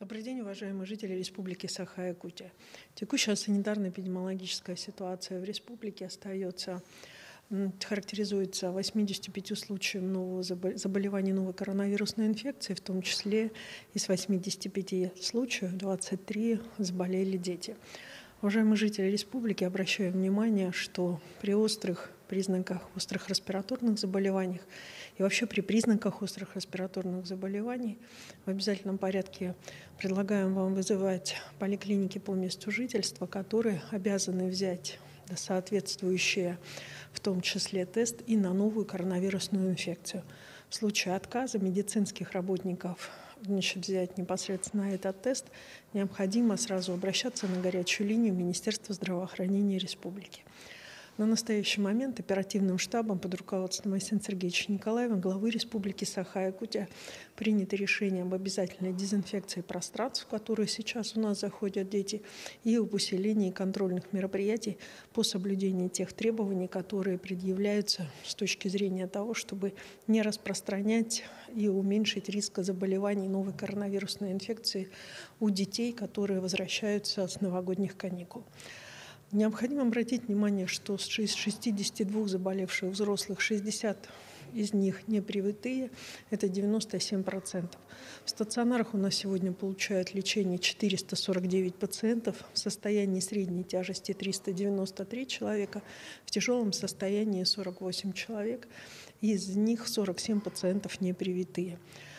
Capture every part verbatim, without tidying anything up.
Добрый день, уважаемые жители Республики Саха-Якутия. Текущая санитарно-эпидемиологическая ситуация в республике остается, характеризуется восемьдесят пять случаев нового заболевания новой коронавирусной инфекции, в том числе из восьмидесяти пяти случаев двадцать три заболели дети. Уважаемые жители республики, обращаю внимание, что при острых признаках острых респираторных заболеваний и вообще при признаках острых респираторных заболеваний в обязательном порядке предлагаем вам вызывать поликлиники по месту жительства, которые обязаны взять соответствующие, в том числе тест и на новую коронавирусную инфекцию. В случае отказа медицинских работников значит, взять непосредственно этот тест, необходимо сразу обращаться на горячую линию Министерства здравоохранения Республики. На настоящий момент оперативным штабом под руководством Айсена Сергеевича Николаева, главы Республики Саха-Якутия, принято решение об обязательной дезинфекции пространств, в которые сейчас у нас заходят дети, и об усилении контрольных мероприятий по соблюдению тех требований, которые предъявляются с точки зрения того, чтобы не распространять и уменьшить риск заболеваний новой коронавирусной инфекции у детей, которые возвращаются с новогодних каникул. Необходимо обратить внимание, что из шестидесяти двух заболевших взрослых шестьдесят из них непривитые, это девяносто семь процентов. В стационарах у нас сегодня получают лечение четыреста сорок девять пациентов, в состоянии средней тяжести триста девяносто три человека, в тяжелом состоянии сорок восемь человек, из них сорок семь пациентов непривитые.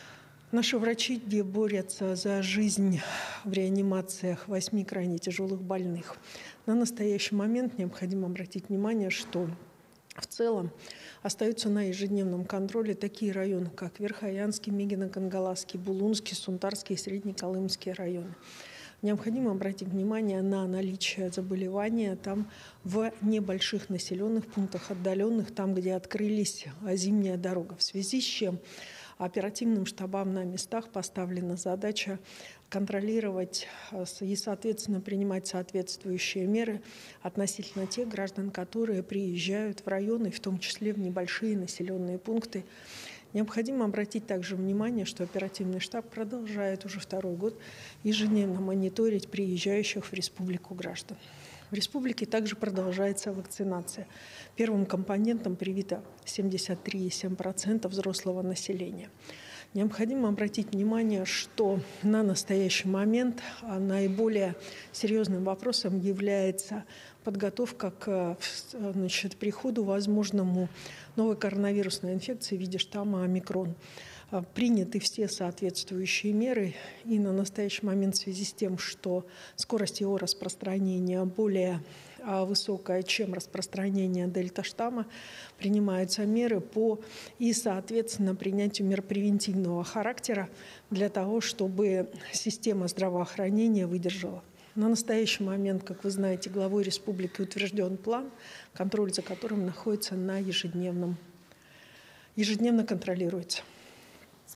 Наши врачи борются за жизнь в реанимациях восьми крайне тяжелых больных. На настоящий момент необходимо обратить внимание, что в целом остаются на ежедневном контроле такие районы, как Верхоянский, Мегино-Кангаласский, Булунский, Сунтарский и Среднеколымский районы. Необходимо обратить внимание на наличие заболевания там в небольших населенных пунктах, отдаленных, там, где открылись зимняя дорога, в связи с чем оперативным штабам на местах поставлена задача контролировать и, соответственно, принимать соответствующие меры относительно тех граждан, которые приезжают в районы, в том числе в небольшие населенные пункты. Необходимо обратить также внимание, что оперативный штаб продолжает уже второй год ежедневно мониторить приезжающих в республику граждан. В республике также продолжается вакцинация. Первым компонентом привито семьдесят три целых семь десятых процента взрослого населения. Необходимо обратить внимание, что на настоящий момент наиболее серьезным вопросом является подготовка к значит, приходу возможному новой коронавирусной инфекции в виде штамма омикрон. Приняты все соответствующие меры, и на настоящий момент в связи с тем, что скорость его распространения более высокая, чем распространение дельта-штамма, принимаются меры по и, соответственно, принятию мер превентивного характера для того, чтобы система здравоохранения выдержала. На настоящий момент, как вы знаете, главой республики утвержден план, контроль за которым находится на ежедневном, ежедневно контролируется.